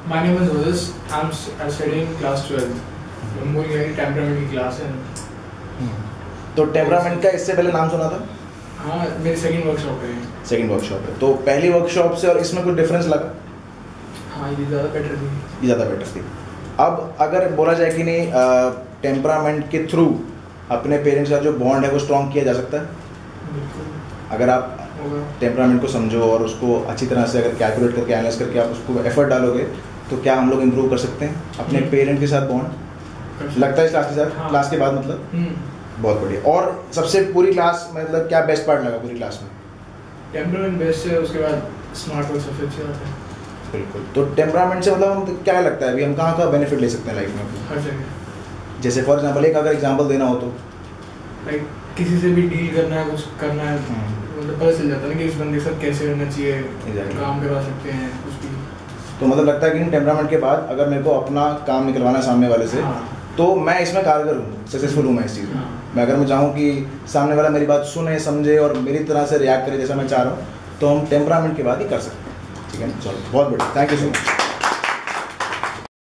My name is Moses. I'm studying class 12. मेरी temperament की class है। तो टेम्परामेंट का इससे पहले नाम सुना था? हाँ, मेरी सेकंड वर्कशॉप है। सेकंड वर्कशॉप है। तो पहली वर्कशॉप से और इसमें कोई डिफरेंस लगा? हाँ, ये ज़्यादा बेटर थी। ये ज़्यादा बेटर थी। अब अगर बोला जाए कि नहीं टेम्परामेंट के थ्रू अपने पेरेंट्स का जो बॉन्ड है वो स्ट्रॉन्ग किया जा सकता है? बिल्कुल। अगर आप टेम्परामेंट को समझो और उसको अच्छी तरह से अगर कैलकुलेट करके एनालाइज करके आप उसको एफर्ट डालोगे तो क्या हम लोग इम्प्रूव कर सकते हैं अपने पेरेंट के साथ बॉन्ड? लगता है इस क्लास के साथ? हाँ। क्लास के बाद मतलब बहुत बढ़िया। और सबसे पूरी क्लास मतलब क्या बेस्ट पार्ट लगा पूरी क्लास में? टेम्परामेंट बेस्ट है, उसके बाद स्मार्ट वर्क सबसे अच्छा होता है। बिल्कुल। तो टेम्परामेंट से मतलब हम क्या लगता है अभी हम कहाँ का बेनिफिट ले सकते हैं लाइफ में? हर जगह। जैसे फॉर एग्जांपल एक अगर एग्जांपल देना हो तो लाइक किसी से भी डील करना है, कुछ करना है, मतलब पता चल जाता है ना कि उस बंदे के साथ कैसे रहना चाहिए, काम करवा सकते हैं कुछ भी। तो मतलब लगता है कि टेम्परामेंट के बाद अगर मेरे को अपना काम निकलवाना है सामने वाले से, तो मैं इसमें कारगर हूँ, सक्सेसफुल हूँ मैं इस चीज़ में। मैं अगर मैं चाहूँ कि सामने वाला मेरी बात सुने, समझे और मेरी तरह से रिएक्ट करे जैसा मैं चाह रहा हूँ, तो हम टेम्परामेंट के बाद ही कर सकते हैं। ठीक है, चलो बहुत बढ़िया, थैंक यू सो मच।